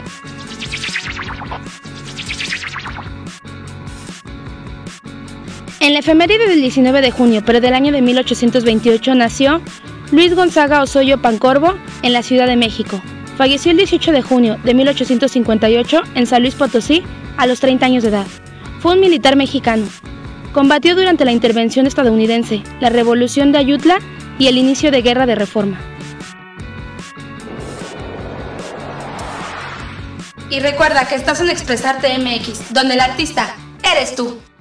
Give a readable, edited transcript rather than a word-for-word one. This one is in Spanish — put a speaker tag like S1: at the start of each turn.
S1: En la efeméride del 19 de junio, pero del año de 1828, nació Luis Gonzaga Osorio Pancorbo en la Ciudad de México. Falleció el 18 de junio de 1858 en San Luis Potosí a los 30 años de edad. Fue un militar mexicano. Combatió durante la intervención estadounidense, la Revolución de Ayutla y el inicio de Guerra de Reforma. Y recuerda que estás en Expresarte MX, donde el artista eres tú.